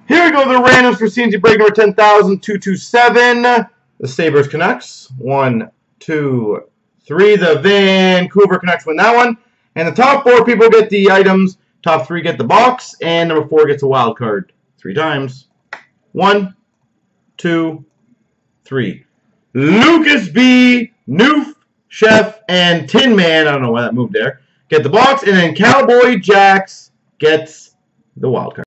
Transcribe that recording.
Here we go, the randoms for C&C break number 10,227. The Sabres Canucks. 1, 2, 3. The Vancouver Canucks win that one. And the top 4 people get the items. Top 3 get the box. And number 4 gets a wild card. 3 times. 1, 2, 3. Lucas B, Noof, Chef, and Tin Man, I don't know why that moved there, get the box. And then Cowboy Jacks gets the wild card.